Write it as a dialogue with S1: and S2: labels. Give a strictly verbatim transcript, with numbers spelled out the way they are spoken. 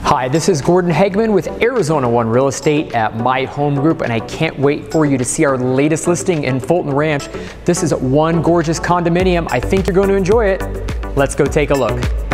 S1: Hi, this is Gordon Hegman with Arizona One Real Estate at My Home Group, and I can't wait for you to see our latest listing in Fulton Ranch. This is one gorgeous condominium. I think you're going to enjoy it. Let's go take a look.